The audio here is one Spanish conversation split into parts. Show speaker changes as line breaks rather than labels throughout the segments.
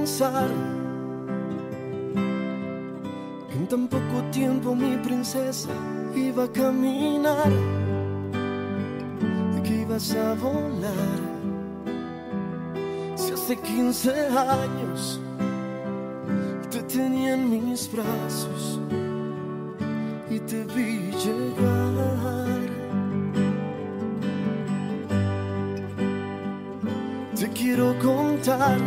pensar que en tan poco tiempo mi princesa iba a caminar y que ibas a volar. Si hace 15 años te tenía en mis brazos y te vi llegar. Te quiero contar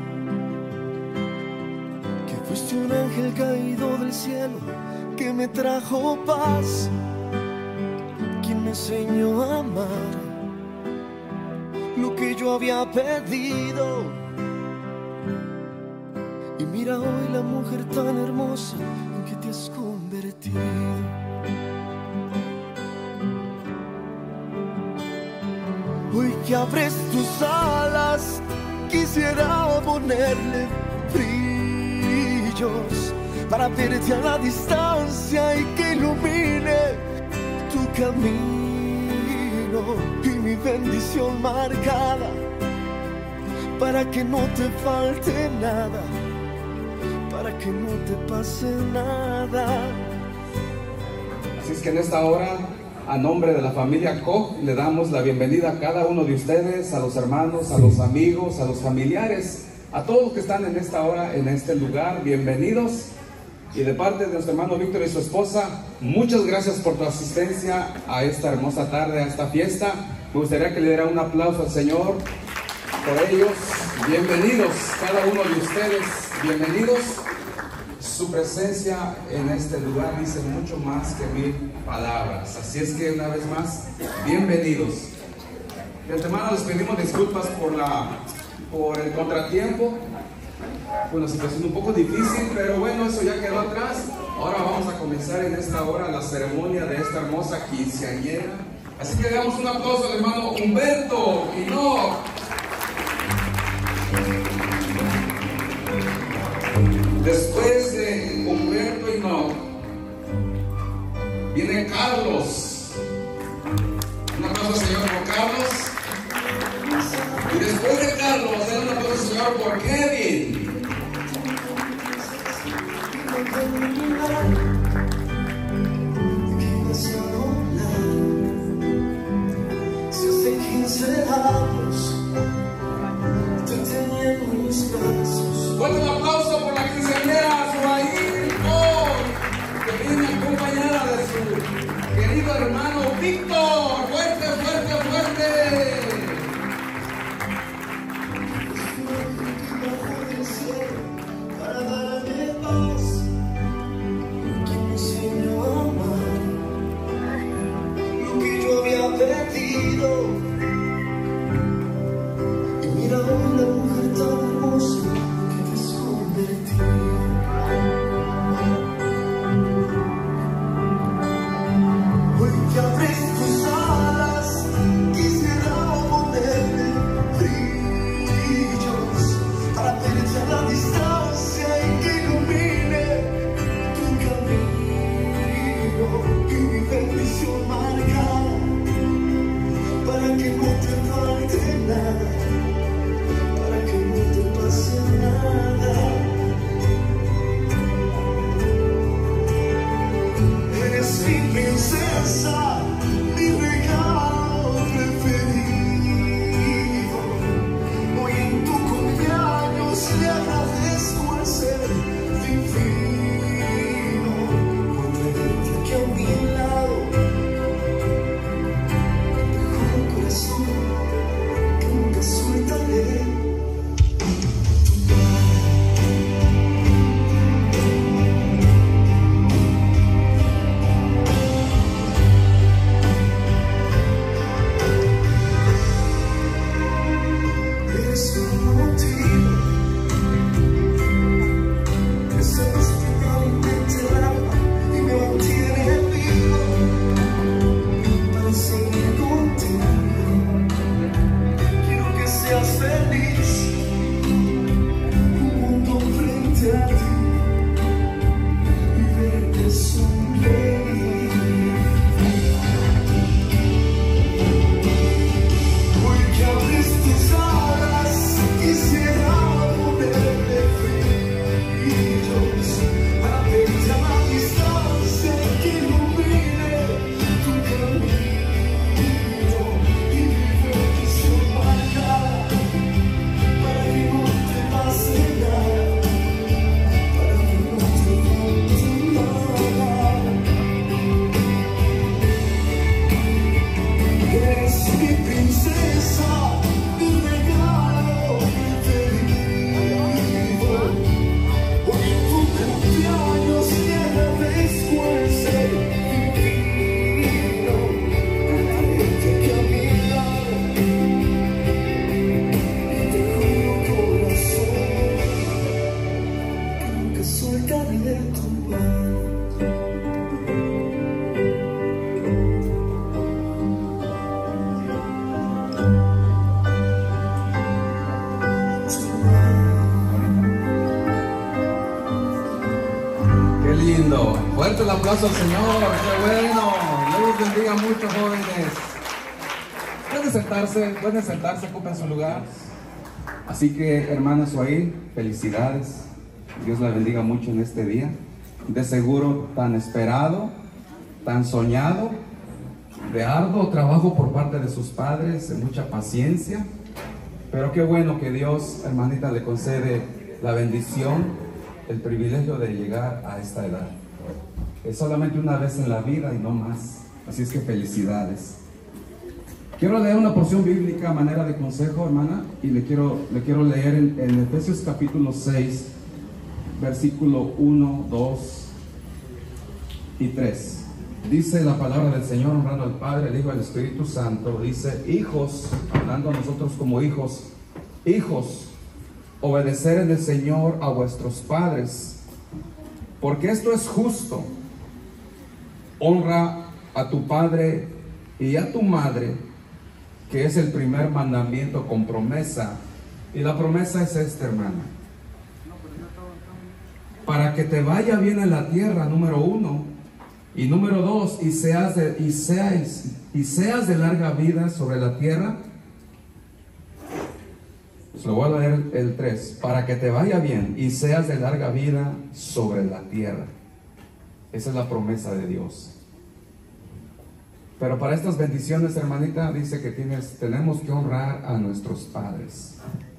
que fuiste un ángel caído del cielo que me trajo paz, quien me enseñó a amar lo que yo había pedido. Y mira hoy la mujer tan hermosa en que te has convertido. Hoy que abres tus alas, quisiera ponerle brillos para verte a la distancia y que ilumine tu camino y mi bendición marcada para que no te falte nada, para que no te pase nada.
Así es que en esta hora, a nombre de la familia Koch, le damos la bienvenida a cada uno de ustedes, a los hermanos, a los amigos, a los familiares, a todos los que están en esta hora, en este lugar. Bienvenidos. Y de parte de nuestro hermano Víctor y su esposa, muchas gracias por tu asistencia a esta hermosa tarde, a esta fiesta. Me gustaría que le diera un aplauso al Señor por ellos. Bienvenidos, cada uno de ustedes, bienvenidos. Su presencia en este lugar dice mucho más que 1000 palabras. Así es que una vez más, bienvenidos. De antemano les pedimos disculpas por el contratiempo. Fue una situación un poco difícil, pero bueno, eso ya quedó atrás. Ahora vamos a comenzar en esta hora la ceremonia de esta hermosa quinceañera. Así que le damos un aplauso al hermano Humberto Hinoc. Después de Humberto Hinoc viene Carlos. Un aplauso al Señor por Carlos. Y después de Carlos, un aplauso al Señor por Kevin.
Si hace 15 años te tenía en mis brazos.
Fuerte un aplauso por la quinceañera Suaín Koch, que viene acompañada de su querido hermano Víctor. Fuerte, fuerte, fuerte.
Para darme paz, quien me enseñó a amar lo que yo había perdido. Y mira hoy la mujer tan hermosa que te has convertido. Hoy que abres tus alas, quisiera ponerle brillos para verte a la distancia y que ilumine tu camino y mi bendición marcada para que no
aplauso al Señor, qué bueno. Dios bendiga mucho, jóvenes. Pueden sentarse, ocupen su lugar. Así que, hermana Suail, felicidades. Dios la bendiga mucho en este día. De seguro tan esperado, tan soñado, de arduo trabajo por parte de sus padres, de mucha paciencia. Pero qué bueno que Dios, hermanita, le concede la bendición, el privilegio de llegar a esta edad. Es solamente una vez en la vida y no más. Así es que felicidades. Quiero leer una porción bíblica a manera de consejo, hermana, y le quiero leer en Efesios capítulo 6, versículo 1, 2 y 3. Dice la palabra del Señor, honrando al Padre, al Hijo y al Espíritu Santo. Dice: hijos, hablando a nosotros como hijos, obedecer en el Señor a vuestros padres, porque esto es justo. Honra a tu padre y a tu madre, que es el primer mandamiento con promesa. Y la promesa es esta, hermana: para que te vaya bien en la tierra, número 1, y número 2, y seas de larga vida sobre la tierra. Se lo voy a leer el 3: para que te vaya bien y seas de larga vida sobre la tierra. Esa es la promesa de Dios. Pero para estas bendiciones, hermanita, dice que tenemos que honrar a nuestros padres.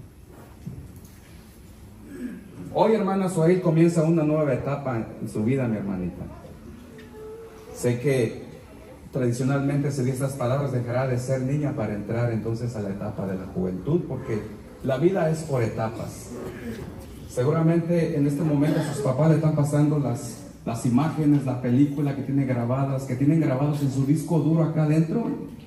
Hoy, hermana Suail, comienza una nueva etapa en su vida, mi hermanita. Sé que tradicionalmente se dice estas palabras: dejará de ser niña para entrar entonces a la etapa de la juventud, porque la vida es por etapas. Seguramente en este momento sus papás le están pasando las imágenes, la película que tienen grabados en su disco duro acá adentro,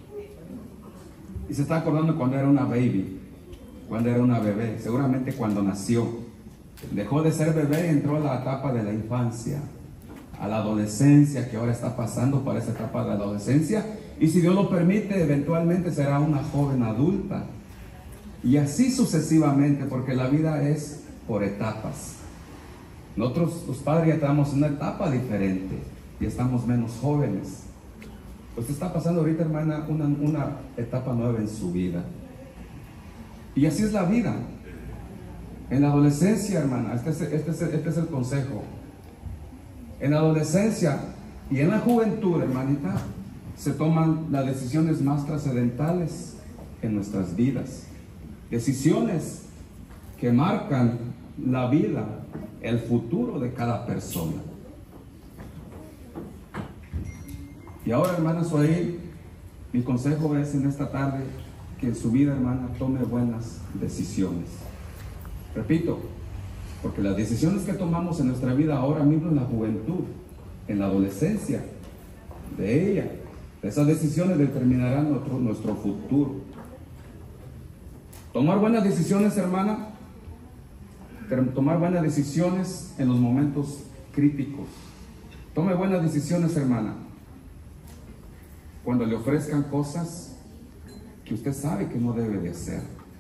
y se está acordando cuando era una baby, cuando era una bebé, seguramente cuando nació. Dejó de ser bebé, entró a la etapa de la infancia, a la adolescencia, que ahora está pasando para esa etapa de la adolescencia, y si Dios lo permite, eventualmente será una joven adulta, y así sucesivamente, porque la vida es por etapas. Nosotros, los padres, ya estamos en una etapa diferente y estamos menos jóvenes. Usted está pasando ahorita, hermana, una etapa nueva en su vida, y así es la vida. En la adolescencia, hermana, este es el consejo. En la adolescencia y en la juventud, hermanita, se toman las decisiones más trascendentales en nuestras vidas. Decisiones que marcan la vida, el futuro de cada persona. Y ahora, hermana Suail, mi consejo es en esta tarde que en su vida, hermana, tome buenas decisiones. Repito, porque las decisiones que tomamos en nuestra vida ahora mismo en la juventud, en la adolescencia, esas decisiones determinarán nuestro futuro. Tomar buenas decisiones, hermana, tomar buenas decisiones en los momentos críticos. Tome buenas decisiones, hermana, cuando le ofrezcan cosas que usted sabe que no debe de hacer.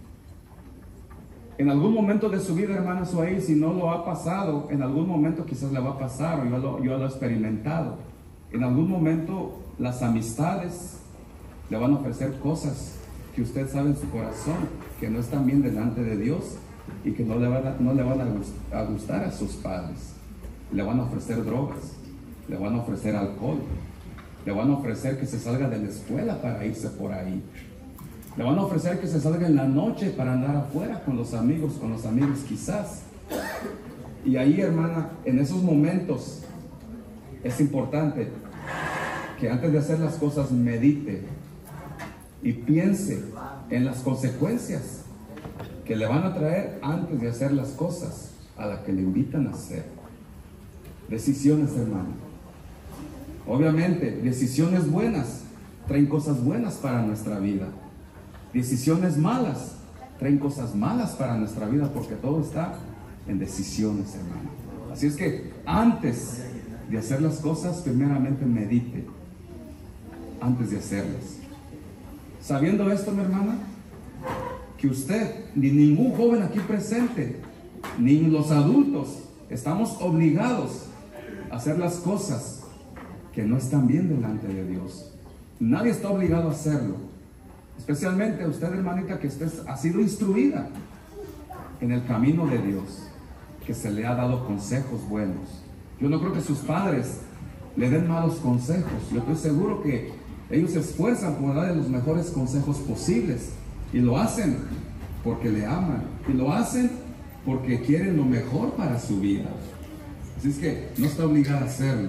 En algún momento de su vida, hermana Suail, si no lo ha pasado, en algún momento quizás le va a pasar, o yo lo he experimentado. En algún momento las amistades le van a ofrecer cosas que usted sabe en su corazón que no están bien delante de Dios y que no le van a gustar a sus padres. Le van a ofrecer drogas, le van a ofrecer alcohol, le van a ofrecer que se salga de la escuela para irse por ahí. Le van a ofrecer que se salga en la noche para andar afuera con los amigos quizás. Y ahí, hermana, en esos momentos es importante que antes de hacer las cosas medite y piense en las consecuencias que le van a traer antes de hacer las cosas a las que le invitan a hacer. Decisiones, hermana. Obviamente, decisiones buenas traen cosas buenas para nuestra vida. Decisiones malas traen cosas malas para nuestra vida, porque todo está en decisiones, hermano. Así es que antes de hacer las cosas, primeramente medite antes de hacerlas. Sabiendo esto, mi hermana, que usted, ni ningún joven aquí presente, ni los adultos, estamos obligados a hacer las cosas que no están bien delante de Dios. Nadie está obligado a hacerlo. Especialmente usted, hermanita, que usted ha sido instruida en el camino de Dios, que se le ha dado consejos buenos. Yo no creo que sus padres le den malos consejos. Yo estoy seguro que ellos se esfuerzan por darle los mejores consejos posibles, y lo hacen porque le aman, y lo hacen porque quieren lo mejor para su vida. Así es que no está obligada a hacerlo.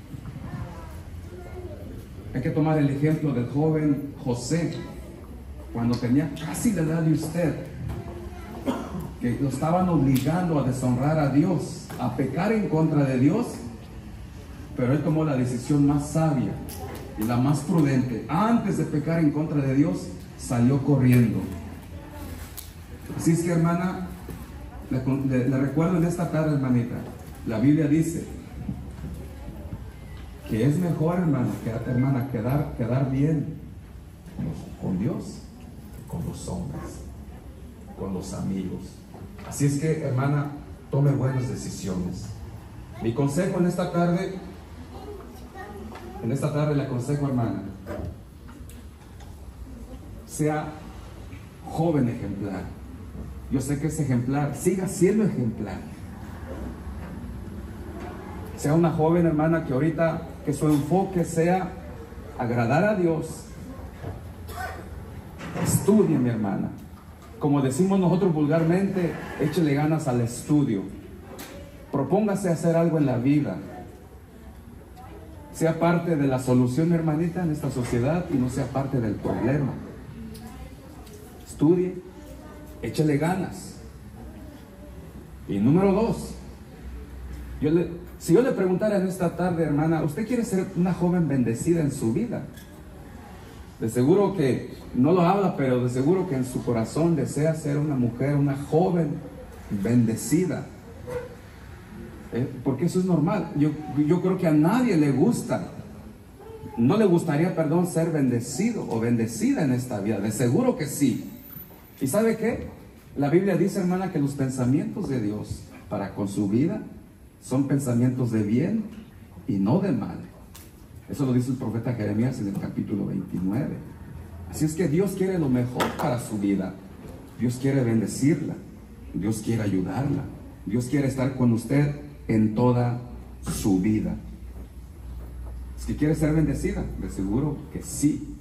Hay que tomar el ejemplo del joven José, cuando tenía casi la edad de usted, que lo estaban obligando a deshonrar a Dios, a pecar en contra de Dios, pero él tomó la decisión más sabia y la más prudente. Antes de pecar en contra de Dios, salió corriendo. Así es que, hermana, le recuerdo en esta tarde, hermanita, la Biblia dice que es mejor, hermana, quedar bien con Dios, con los hombres, con los amigos. Así es que, hermana, tome buenas decisiones. Mi consejo en esta tarde le aconsejo, hermana, sea joven ejemplar. Yo sé que es ejemplar, siga siendo ejemplar. Sea una joven, hermana, que ahorita, que su enfoque sea agradar a Dios. Estudie, mi hermana. Como decimos nosotros vulgarmente, échele ganas al estudio. Propóngase hacer algo en la vida. Sea parte de la solución, hermanita, en esta sociedad, y no sea parte del problema. Estudie, échele ganas. Y número 2, si yo le preguntara en esta tarde, hermana, ¿usted quiere ser una joven bendecida en su vida? De seguro que no lo habla, pero de seguro que en su corazón desea ser una mujer, una joven bendecida. Porque eso es normal. Yo creo que a nadie le gusta, no le gustaría, ser bendecido o bendecida en esta vida. De seguro que sí. ¿Y sabe qué? La Biblia dice, hermana, que los pensamientos de Dios para con su vida son pensamientos de bien y no de mal. Eso lo dice el profeta Jeremías en el capítulo 29. Así es que Dios quiere lo mejor para su vida. Dios quiere bendecirla. Dios quiere ayudarla. Dios quiere estar con usted en toda su vida. ¿Es que quiere ser bendecida? De seguro que sí.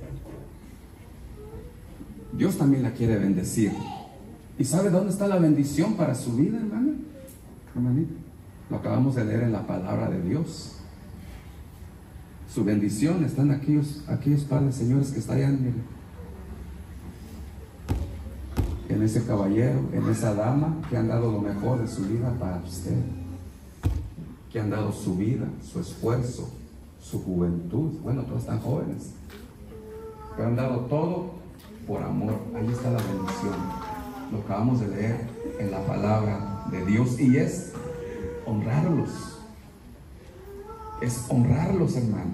Dios también la quiere bendecir. ¿Y sabe dónde está la bendición para su vida, hermana? Hermanita, lo acabamos de leer en la palabra de Dios. Su bendición está en aquellos padres, señores, que están allá en ese caballero, en esa dama que han dado lo mejor de su vida para usted, que han dado su vida, su esfuerzo, su juventud. Bueno, todos están jóvenes, pero han dado todo por amor. Ahí está la bendición. Lo acabamos de leer en la palabra de Dios, y es honrarlos. Es honrarlos, hermana.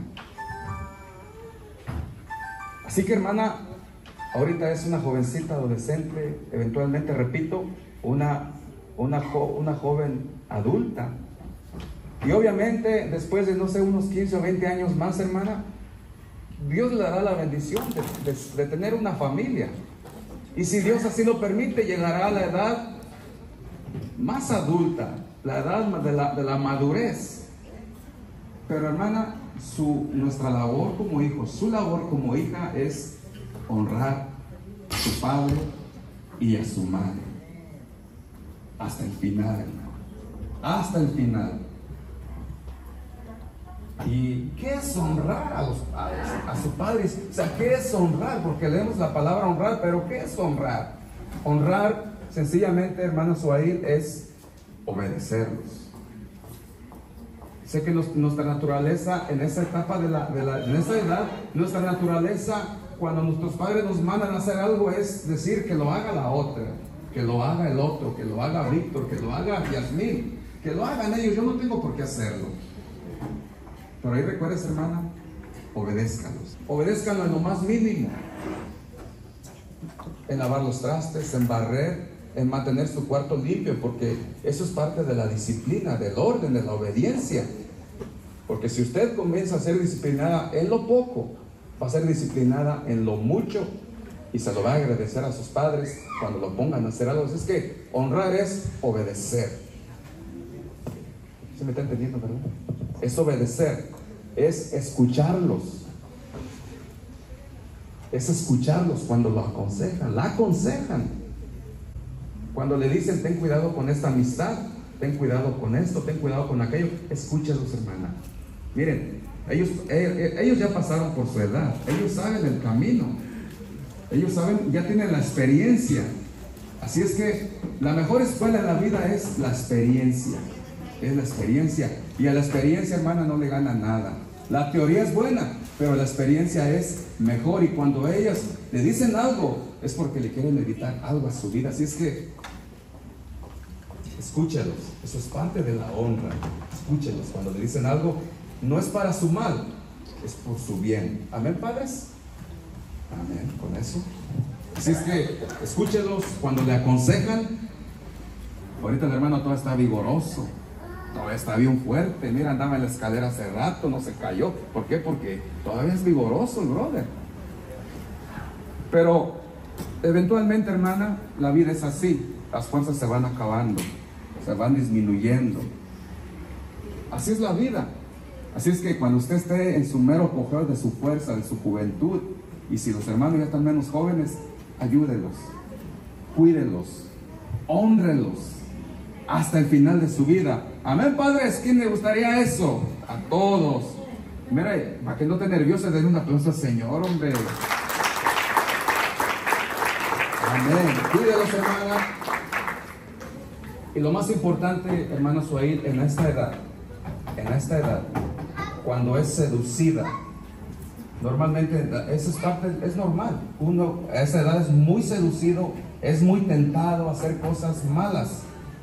Así que, hermana, ahorita es una jovencita adolescente, eventualmente, repito, una joven adulta. Y obviamente, después de, no sé, unos 15 o 20 años más, hermana, Dios le dará la bendición de tener una familia. Y si Dios así lo permite, llegará a la edad más adulta, la edad de la madurez. Pero, hermana, nuestra labor como hijos, su labor como hija es honrar a su padre y a su madre. Hasta el final, hermano. Hasta el final. ¿Y qué es honrar a los padres, a sus padres? O sea, ¿qué es honrar? Porque leemos la palabra honrar, pero ¿qué es honrar? Honrar, sencillamente, hermano Suail, es obedecerlos. Sé que nuestra naturaleza en esa etapa en esa edad, nuestra naturaleza, cuando nuestros padres nos mandan a hacer algo, es decir que lo haga la otra, que lo haga el otro, que lo haga Víctor, que lo haga Yasmín, que lo hagan ellos. Yo no tengo por qué hacerlo. Pero ahí recuerdes, hermana, obedézcalos. Obedézcanlo en lo más mínimo. En lavar los trastes, en barrer, en mantener su cuarto limpio, porque eso es parte de la disciplina, del orden, de la obediencia. Porque si usted comienza a ser disciplinada en lo poco, va a ser disciplinada en lo mucho y se lo va a agradecer a sus padres cuando lo pongan a hacer algo. Es que honrar es obedecer. ¿Se me está entendiendo, verdad? Es obedecer, es escucharlos. Es escucharlos cuando lo aconsejan, la aconsejan. Cuando le dicen, ten cuidado con esta amistad, ten cuidado con esto, ten cuidado con aquello, escúchalos, hermana. Miren, ellos ya pasaron por su edad, ellos saben el camino, ellos saben, ya tienen la experiencia. Así es que la mejor escuela en la vida es la experiencia. Es la experiencia. Y a la experiencia, hermana, no le gana nada. La teoría es buena, pero la experiencia es mejor. Y cuando ellas le dicen algo, es porque le quieren evitar algo a su vida. Así es que escúchelos. Eso es parte de la honra. Escúchelos. Cuando le dicen algo, no es para su mal, es por su bien. Amén, padres. Amén. Con eso. Así es que escúchelos cuando le aconsejan. Ahorita el hermano todavía está vigoroso, todavía está bien fuerte. Mira, andaba en la escalera hace rato, no se cayó. ¿Por qué? Porque todavía es vigoroso el brother. Pero eventualmente, hermana, la vida es así. Las fuerzas se van acabando, se van disminuyendo. Así es la vida. Así es que cuando usted esté en su mero apogeo de su fuerza, de su juventud, y si los hermanos ya están menos jóvenes, ayúdenlos, cuídenlos, hónrenlos hasta el final de su vida. Amén, padres. ¿Quién le gustaría eso? A todos. Mira, para que no esté nervioso, denle un aplauso al Señor, hombre. Amén. Cuídenlos, hermana. Y lo más importante, hermano Suail, en esta edad, cuando es seducida, normalmente esa es parte, es normal. Uno a esa edad es muy seducido, es muy tentado a hacer cosas malas.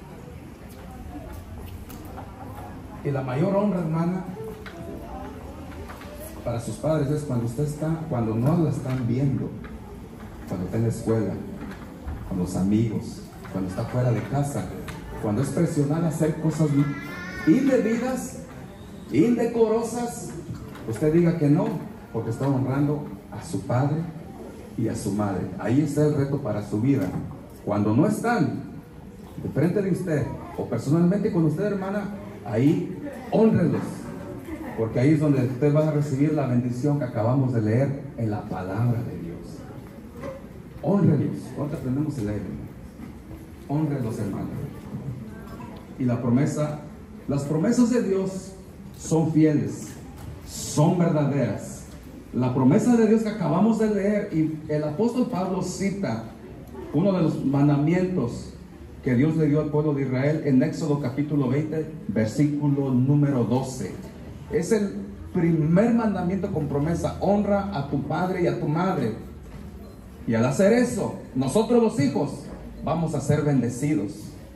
Y la mayor honra, hermana, para sus padres es cuando no la están viendo, cuando está en la escuela, con los amigos, cuando está fuera de casa, cuando es presionada a hacer cosas indebidas, indecorosas. Usted diga que no, porque está honrando a su padre y a su madre. Ahí está el reto para su vida. Cuando no están de frente de usted, o personalmente con usted, hermana, ahí hónrenlos, porque ahí es donde usted va a recibir la bendición que acabamos de leer en la palabra de Dios. Hónrenlos. ¿Cuánto aprendemos el aire? Hónrenlos, hermano. Y las promesas de Dios son fieles, son verdaderas. La promesa de Dios que acabamos de leer, y el apóstol Pablo cita uno de los mandamientos que Dios le dio al pueblo de Israel en Éxodo capítulo 20, versículo número 12. Es el primer mandamiento con promesa: honra a tu padre y a tu madre. Y al hacer eso, nosotros los hijos vamos a ser bendecidos.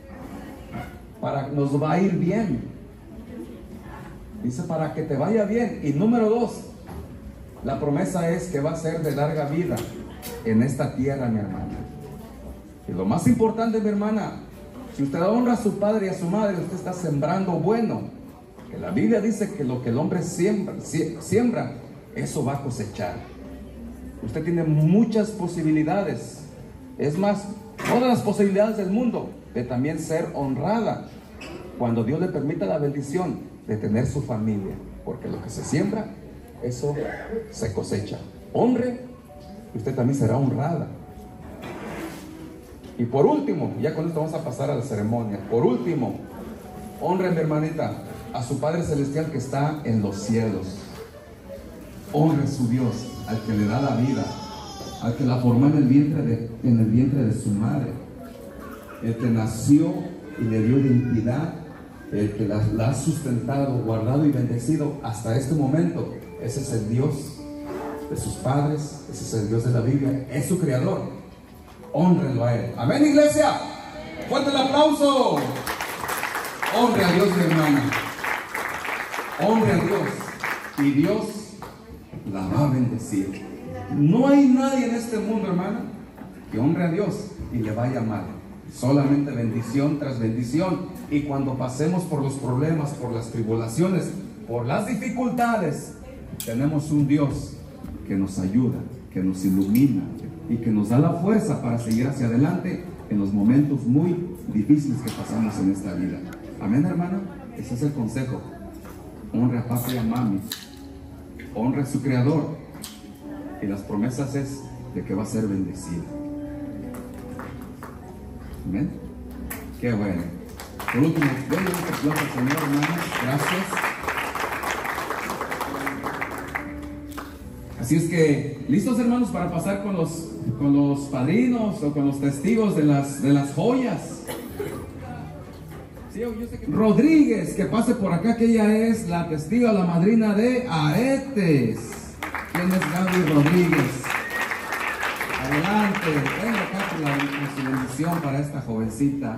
Nos va a ir bien. Dice, para que te vaya bien. Y número 2, la promesa es que va a ser de larga vida en esta tierra, mi hermana. Y lo más importante, mi hermana, si usted honra a su padre y a su madre, usted está sembrando bueno. Que la Biblia dice que lo que el hombre siembra, eso va a cosechar. Usted tiene muchas posibilidades. Es más, todas las posibilidades del mundo de también ser honrada cuando Dios le permita la bendición de tener su familia. Porque lo que se siembra, eso se cosecha. Honre, y usted también será honrada. Y por último, ya con esto vamos a pasar a la ceremonia. Por último, honre, mi hermanita, a su Padre Celestial que está en los cielos. Honre a su Dios, al que le da la vida, al que la formó en el vientre de su madre, el que nació y le dio identidad, el que la ha sustentado, guardado y bendecido hasta este momento. Ese es el Dios de sus padres, ese es el Dios de la Biblia, es su creador. Hónrenlo a Él. Amén, iglesia. Fuerte el aplauso. Honre a Dios, mi hermana. Honre a Dios, y Dios la va a bendecir. No hay nadie en este mundo, hermana, que honre a Dios y le vaya mal. Solamente bendición tras bendición. Y cuando pasemos por los problemas, por las tribulaciones, por las dificultades, tenemos un Dios que nos ayuda, que nos ilumina y que nos da la fuerza para seguir hacia adelante en los momentos muy difíciles que pasamos en esta vida. Amén, hermana. Ese es el consejo. Honre a papi y a mami, honre a su creador, y las promesas es de que va a ser bendecida. Amén. Qué bueno. Por último, denle un aplauso al Señor, hermanos. Gracias. Así es que, ¿listos, hermanos, para pasar con los padrinos o con los testigos de las joyas? Sí, yo sé que Rodríguez, que pase por acá, que ella es la testiga, la madrina de Aetes. ¿Quién es Gaby Rodríguez? Adelante, venga acá con su bendición para esta jovencita.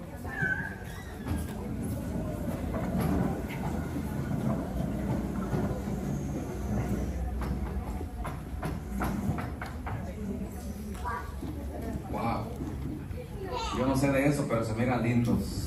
Wow, yo no sé de eso, pero se miran lindos.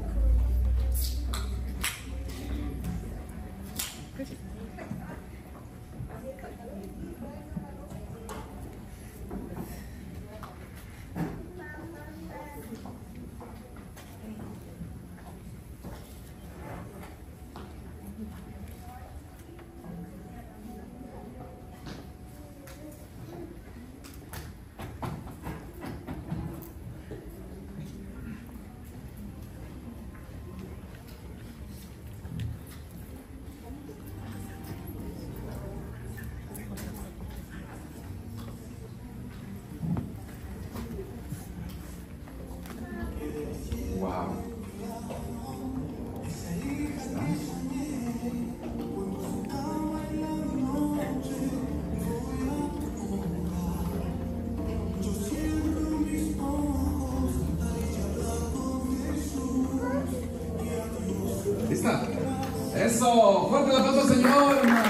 ¿Lista? Eso, fuerte el aplauso, Señor, hermano.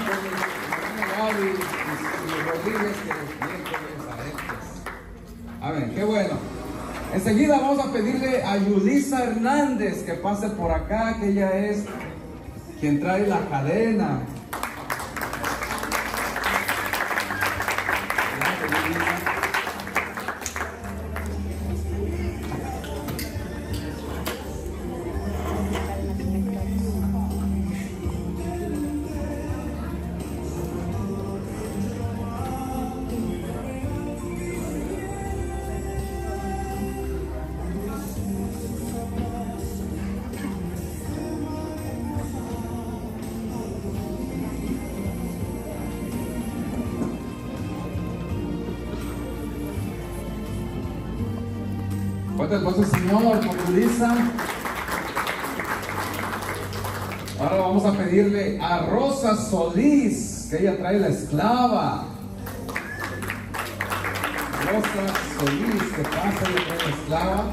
Amén, qué bueno. Enseguida vamos a pedirle a Yulisa Hernández que pase por acá, que ella es quien trae la cadena. Fuerte el aplauso, Señor, por Yulisa. Ahora vamos a pedirle a Rosa Solís, que ella trae la esclava. Rosa Solís, que pasa, ella trae la esclava.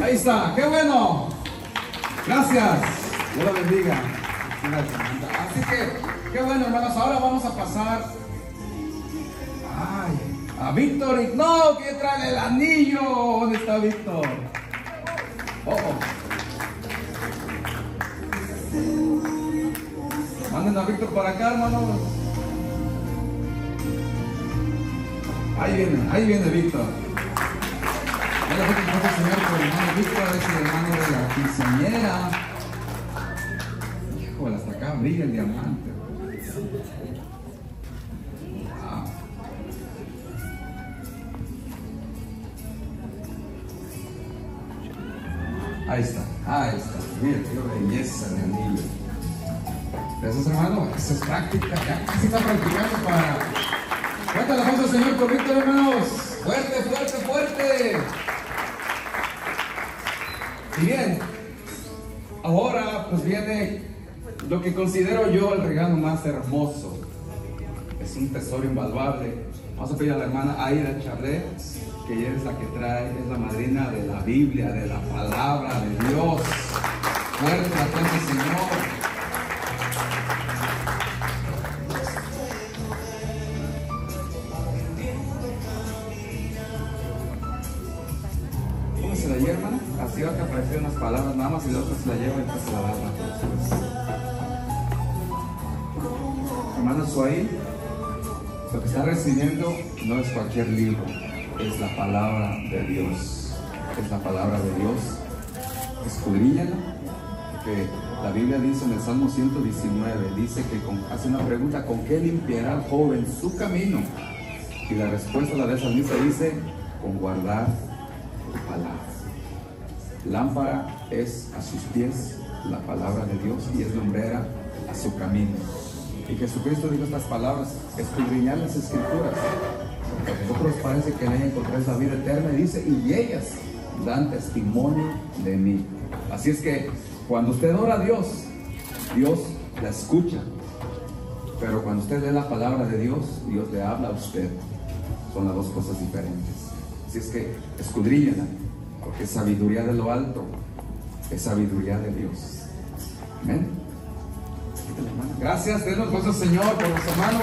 Ahí está, qué bueno. Gracias. Dios lo bendiga. Así que, qué bueno, hermanos. Ahora vamos a pasar a Víctor. No, que trae el anillo. ¿Dónde está Víctor? Manden a Víctor para acá, hermano. Ahí viene Víctor. Gracias, Señor, por el hermano Víctor, es el hermano de la quinceañera. Híjole, hasta acá brilla el diamante. Wow. Ahí está. Miren, qué belleza de anillo. Gracias, hermano. Eso es práctica. Ya casi está practicando para. Fuerte la voz del Señor por Víctor, hermanos. Fuerte, fuerte, fuerte. Y bien, ahora pues viene lo que considero yo el regalo más hermoso. Es un tesoro invaluable. Vamos a pedir a la hermana Aida Charlet, que ella es la que trae, es la madrina de la Biblia, de la palabra de Dios. Fuerte la voz del Señor. ¿Cómo se la lleva, hermana? Así va que aparecieron unas palabras nada más y la otra se la lleva y después se la da. Hermano Suaí, lo que está recibiendo no es cualquier libro, es la palabra de Dios. Es la palabra de Dios. Escudriñala, que la Biblia dice en el Salmo 119, dice que hace una pregunta: ¿con qué limpiará el joven su camino? Y la respuesta de la salmista dice: con guardar tu palabra. Lámpara es a sus pies la palabra de Dios y es lumbrera a su camino. Y Jesucristo dijo estas palabras: escudriñar las escrituras, porque a vosotros parece que en ella encontráis la vida eterna, y dice, y ellas dan testimonio de mí. Así es que cuando usted ora a Dios, Dios la escucha, pero cuando usted lee la palabra de Dios, Dios le habla a usted. Son las dos cosas diferentes. Así es que escudriñala, porque es sabiduría de lo alto, es sabiduría de Dios. Amén. Gracias, denos cosas, Señor, por los hermanos.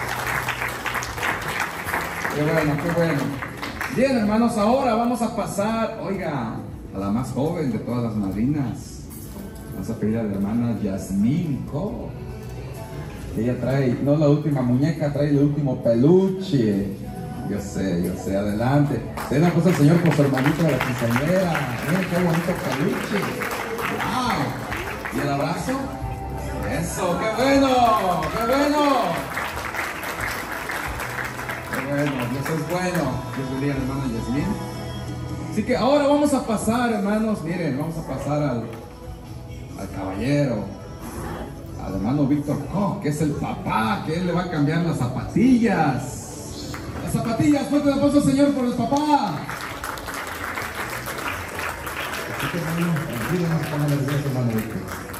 Qué bueno, qué bueno. Bien, hermanos, ahora vamos a pasar, oiga, a la más joven de todas las madrinas. Vamos a pedir a la hermana Yasmín Co. Ella trae, no la última muñeca, trae el último peluche. Yo sé, adelante. Den una cosa al Señor por su hermanita de la quinceañera. Miren qué bonito peluche. ¡Wow! ¿Y el abrazo? ¡Eso! ¡Qué bueno! ¡Qué bueno! ¡Qué bueno! Dios es bueno. Dios bendiga a la hermana Yasmín. Así que ahora vamos a pasar, hermanos, miren, vamos a pasar al caballero, al hermano Víctor Koch, que es el papá, que él le va a cambiar las zapatillas. Las zapatillas, fuerte el aplauso, Señor, por el papá. Así que, hermano, ayúdenos con las gracias, hermano Víctor.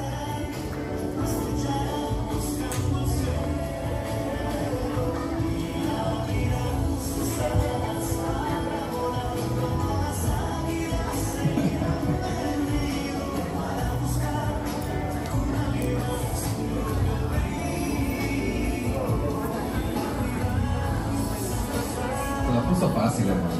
Fácil, hermano.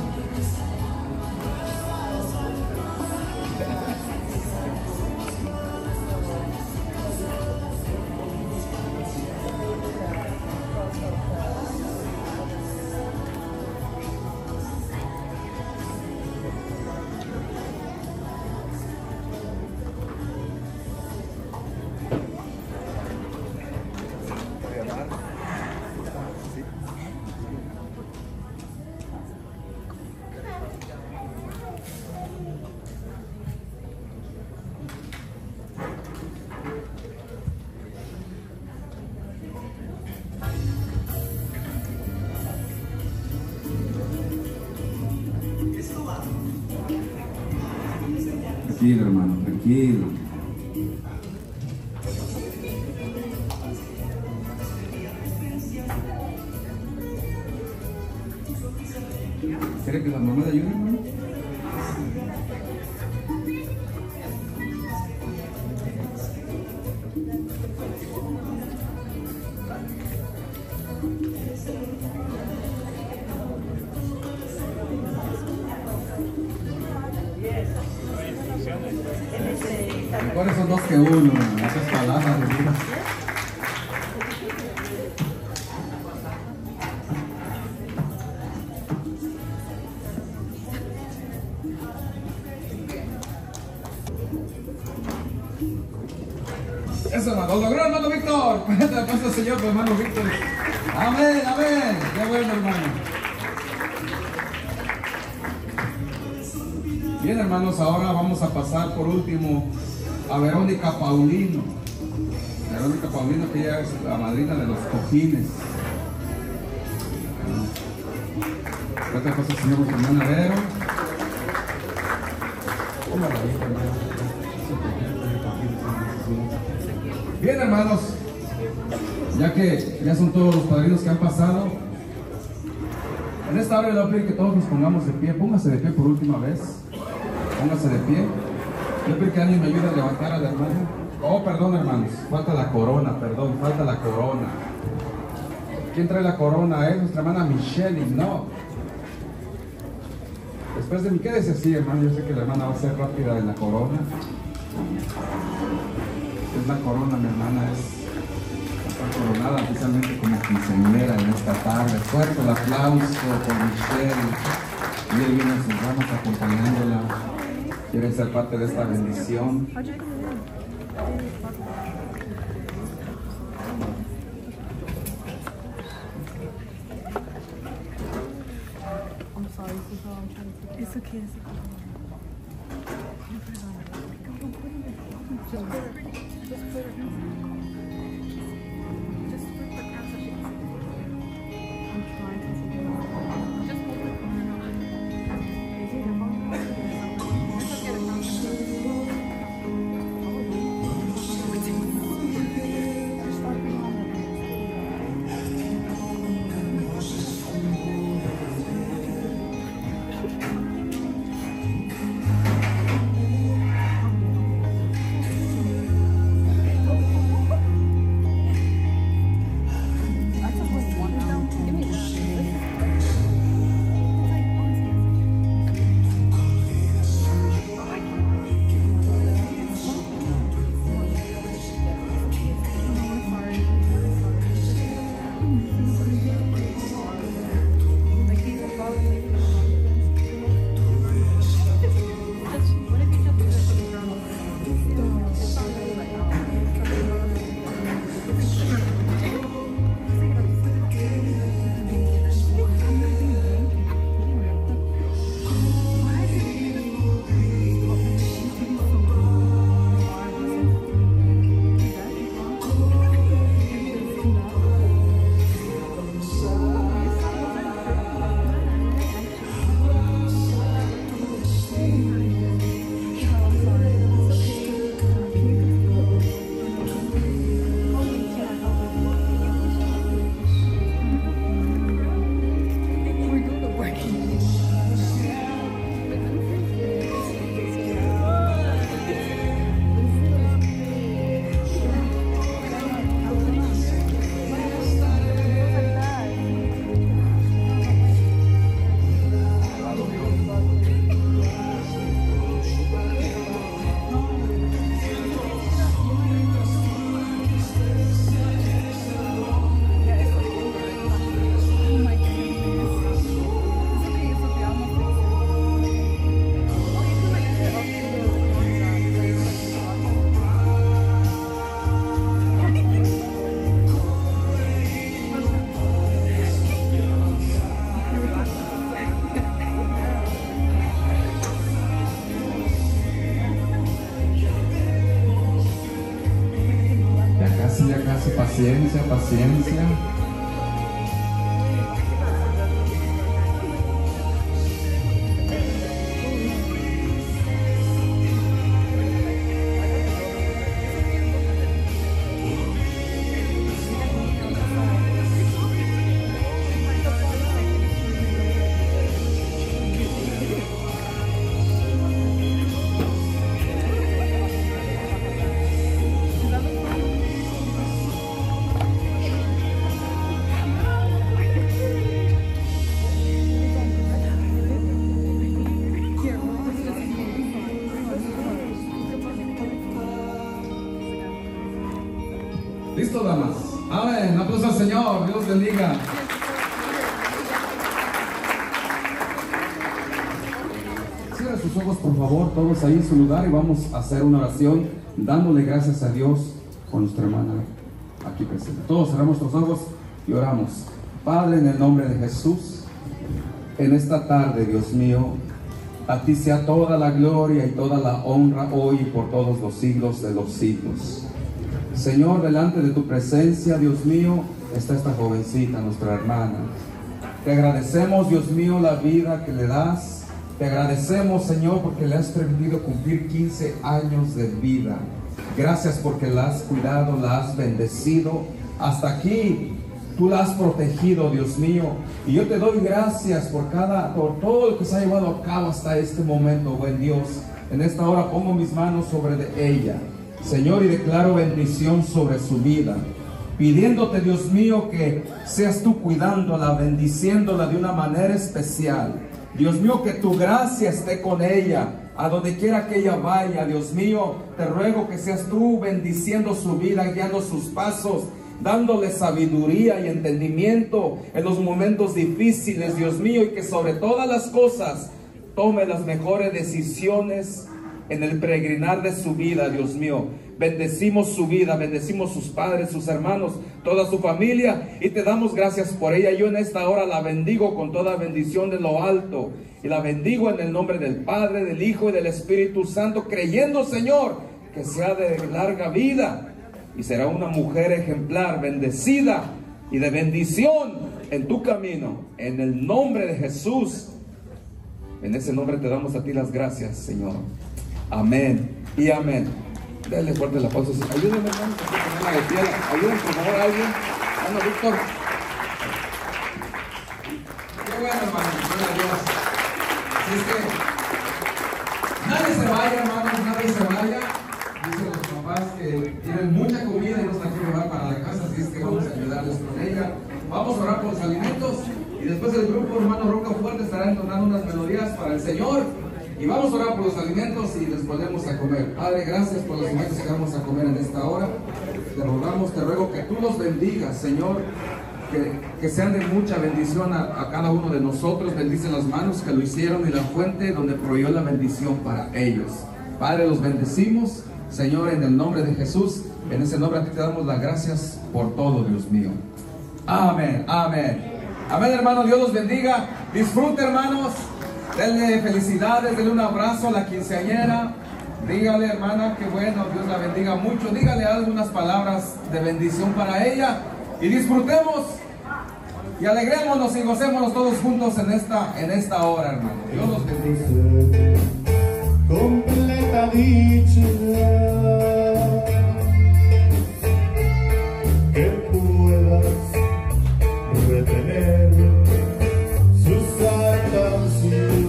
Tranquilo, hermano, tranquilo. ¿Quiere que la mamá le ayude, hermano? Mejores son dos que uno, esas palabras de Dios. Eso, hermano, lo logró, hermano Víctor. Pasa el Señor, hermano Víctor. Amén, amén. Qué bueno, hermano. Bien, hermanos, ahora vamos a pasar por último a Verónica Paulino. Verónica Paulino, que ella es la madrina de los cojines. Gracias, pasa el Señor, por su hermana Vero. Bien, hermanos, ya que ya son todos los padrinos que han pasado, en esta hora le voy a pedir que todos nos pongamos de pie. Póngase de pie por última vez. Póngase de pie. Yo pido que alguien me ayude a levantar al hermano. Oh, perdón, hermanos, falta la corona, perdón, falta la corona. ¿Quién trae la corona? Es nuestra hermana Michelle, no. Después de mí, quédese así, hermano. Yo sé que la hermana va a ser rápida en la corona. Es la corona, mi hermana, está coronada oficialmente como quinceañera en esta tarde. Fuerte el aplauso por Michelle. Y él viene sus manos acompañándola. Quieren ser parte de esta bendición.
It's okay. Just put her. Just put her. Just put the crown so she can see. I'm trying to see her. Just hold it. Is it your phone? Let's get it.
Paciencia, paciencia. ¿Listo, damas? Amén. Aplausos al Señor. Dios bendiga. Cierra sus ojos, por favor, todos ahí en su lugar, y vamos a hacer una oración dándole gracias a Dios con nuestra hermana aquí presente. Todos cerramos nuestros ojos y oramos. Padre, en el nombre de Jesús, en esta tarde, Dios mío, a ti sea toda la gloria y toda la honra hoy y por todos los siglos de los siglos. Señor, delante de tu presencia, Dios mío, está esta jovencita, nuestra hermana. Te agradecemos, Dios mío, la vida que le das. Te agradecemos, Señor, porque le has permitido cumplir 15 años de vida. Gracias porque la has cuidado, la has bendecido. Hasta aquí, tú la has protegido, Dios mío. Y yo te doy gracias por todo lo que se ha llevado a cabo hasta este momento, buen Dios. En esta hora pongo mis manos sobre de ella, Señor, y declaro bendición sobre su vida, pidiéndote, Dios mío, que seas tú cuidándola, bendiciéndola de una manera especial. Dios mío, que tu gracia esté con ella, a donde quiera que ella vaya. Dios mío, te ruego que seas tú bendiciendo su vida, guiando sus pasos, dándole sabiduría y entendimiento en los momentos difíciles, Dios mío, y que sobre todas las cosas tome las mejores decisiones en el peregrinar de su vida, Dios mío. Bendecimos su vida, bendecimos sus padres, sus hermanos, toda su familia, y te damos gracias por ella. Yo en esta hora la bendigo con toda bendición de lo alto, y la bendigo en el nombre del Padre, del Hijo y del Espíritu Santo, creyendo, Señor, que sea de larga vida y será una mujer ejemplar, bendecida y de bendición en tu camino, en el nombre de Jesús. En ese nombre te damos a ti las gracias, Señor. Amén y amén. Denle fuerte el aplauso. Ayúdenme, hermano, ayuden, por favor, a alguien. Hermano Víctor. Qué bueno, hermano. Gloria a Dios. Así es que nadie se vaya, hermanos, nadie se vaya. Dicen los papás que tienen mucha comida y no se la quieren llevar para la casa, así es que vamos a ayudarles con ella. Vamos a orar por los alimentos y después el grupo hermano Roca Fuerte estará entonando unas melodías para el Señor. Y vamos a orar por los alimentos y les ponemos a comer. Padre, gracias por los alimentos que vamos a comer en esta hora. Te rogamos, te ruego que tú los bendigas, Señor. Que sean de mucha bendición a cada uno de nosotros. Bendice las manos que lo hicieron y la fuente donde proveyó la bendición para ellos. Padre, los bendecimos, Señor, en el nombre de Jesús. En ese nombre a ti te damos las gracias por todo, Dios mío. Amén, amén. Amén, hermano, Dios los bendiga. Disfrute, hermanos. Denle felicidades, denle un abrazo a la quinceañera. Dígale, hermana, que bueno, Dios la bendiga mucho. Dígale algunas palabras de bendición para ella. Y disfrutemos y alegrémonos y gocémonos todos juntos en esta hora, hermano. Dios los bendiga.
Completa dicha que puedas retener su santa unción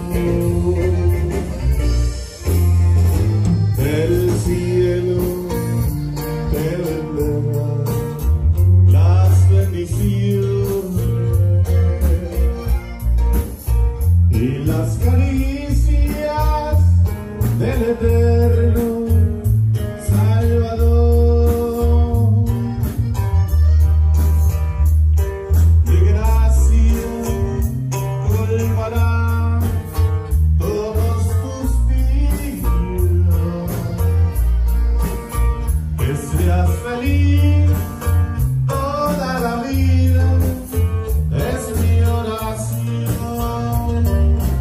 del cielo, te vendrá las bendiciones y las caricias del eterno Salvador. De gracia colmará todos tus días, que seas feliz toda la vida, es mi oración.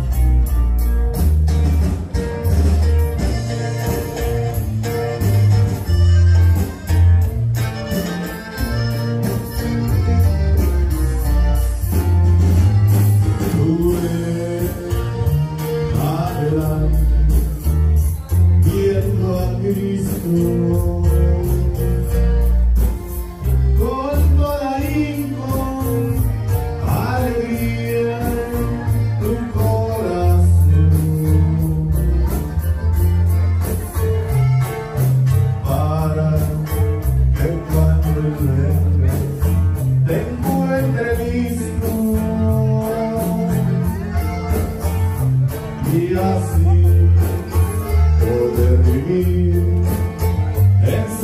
Tú eres adelante, viendo a Cristo con toda alegría en tu corazón, para que cuando el venga te encuentre listo y así poder vivir en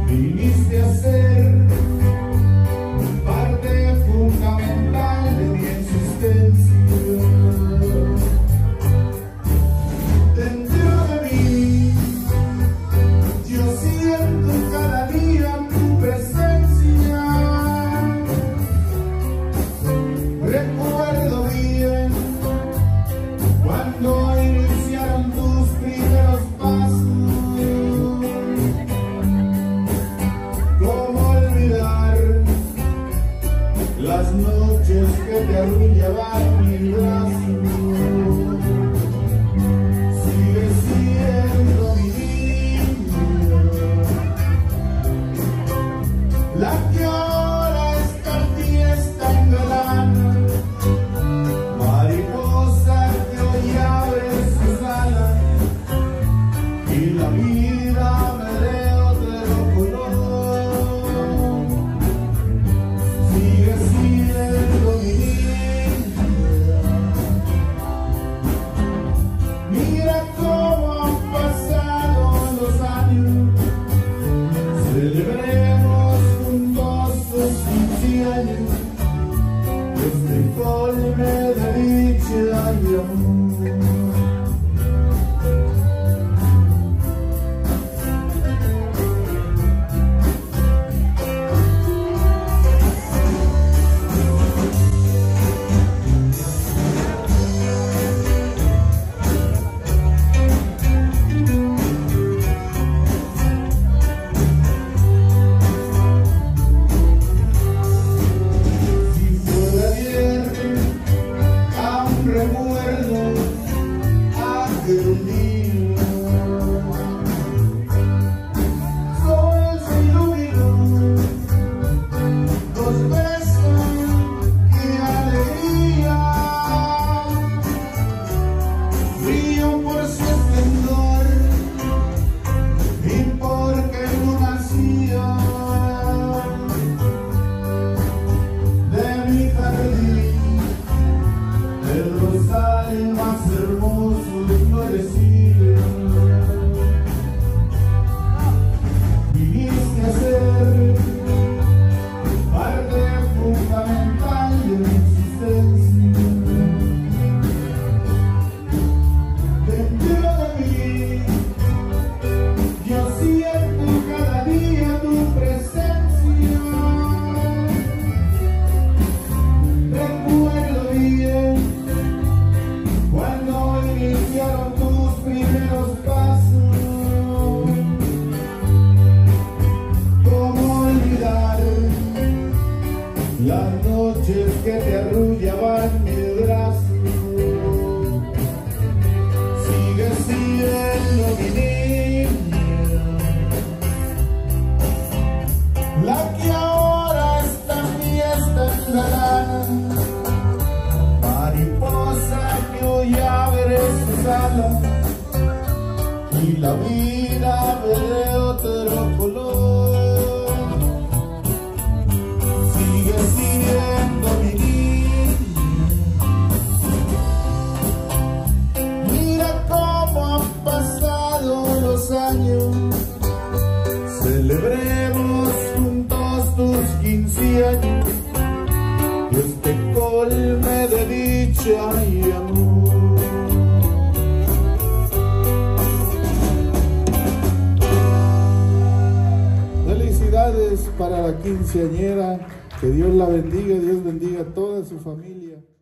Viniste a ser parte fundamental de mi existencia. Dentro de mí yo siento cada día tu presencia. Recuerdo bien cuando iniciaron tus primeros pasos. ¿Cómo olvidar las noches que te arrullaban mi brazo? Sigues siendo mi niña, la que ahora está en fiesta en verano, mariposa que hoy abre sus alas y la vida me de otro color. Sigue siendo mi niña, mira cómo han pasado los años, celebremos juntos los 15 años, este colme de dicha y amor. Recuerdo aquel un día, sol se iluminó, dos besos, qué alegría, brillo por su esplendor y porque no nacía de mi jardín. El rosal más hermoso florecía. Viniste a ser parte fundamental de mi existencia. Dentro de mí yo siento cada día tu presencia. Recuerdo bien cuando iniciaron tus primeros pasos. ¿Cómo olvidar las noches que te arrullaban mi brazo? Sigue siendo mi niña, la que ahora está en fiesta en la lana, mariposa que hoy abre sus alas y la vida ve de otro color. Sigue siendo mi niña, mira cómo han pasado los años, celebremos juntos tus 15 años, Dios te colme de dicha y amor. Felicidades para la quinceañera, que Dios la bendiga, Dios bendiga a toda su familia.